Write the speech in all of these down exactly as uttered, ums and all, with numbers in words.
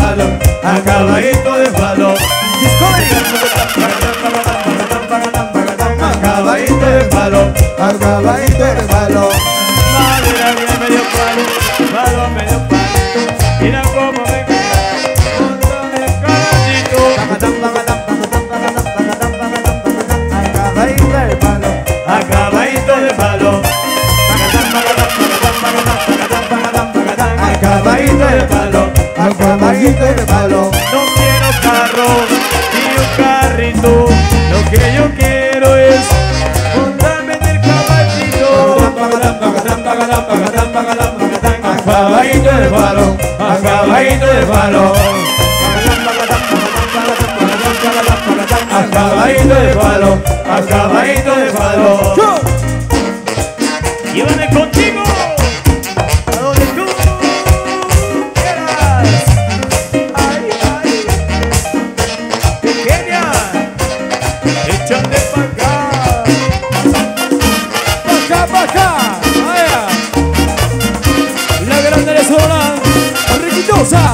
palo, a caballito de palo. A caballito de palo, a caballito de palo. Madera mía medio palo, palo a medio palo. Mira cómo me cae, montón de caballito. A caballito de palo, a caballito de palo, a caballito de palo. No quiero carro ni un carrito, lo que yo quiero es montarme en el caballito. A caballito de palo, a caballito de palo. A caballito de palo, a caballito de palo. Llévame contigo a donde tú quieras. Ay, ay, pequeña, échate pa' acá. Pa' acá, pa' acá. Vaya. La grande de zona, riquitosa.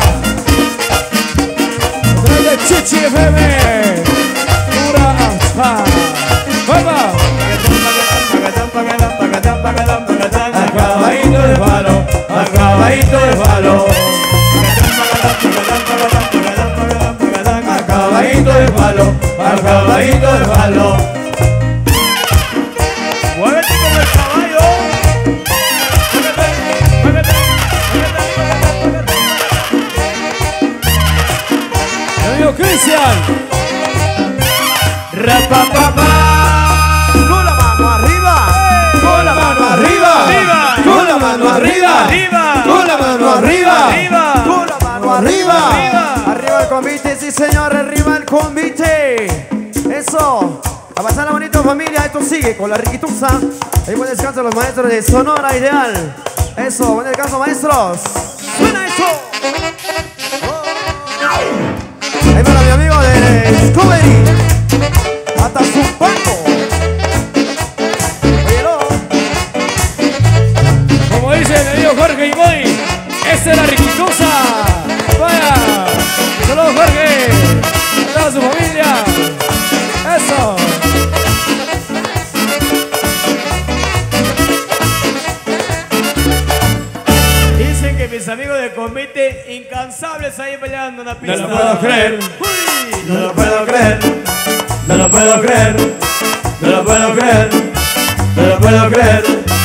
Trae de Chichi F M. Pura alza. Vamos. A caballito de palo, a caballito de palo. A caballito de palo, a caballito de palo. Muévete como el caballo. Muévete, muévete, muévete, muévete. Mi amigo Cristian. Rapapapá. Con la mano arriba, con la mano arriba, Arriba. con la mano arriba, Arriba. con la mano arriba, Arriba. con la mano arriba. Arriba. Arriba el convite, sí señor, arriba el convite. Eso. A pasar la bonita familia, esto sigue con la riquitusa. Ahí buen descanso a los maestros de Sonora Ideal. Eso, buen descanso maestros. ¡Suena eso! Ahí para mi amigo de Discovery. Hasta su banco. Óyelo. Como dice mi amigo Jorge Imoy, esta es la riquitosa. Vaya. Saludos Jorge. A toda su familia. Eso. Dicen que mis amigos de comité incansables ahí peleando en la pista. No lo puedo creer. Uy. No lo puedo creer. No lo puedo creer. No lo puedo creer. No lo puedo creer.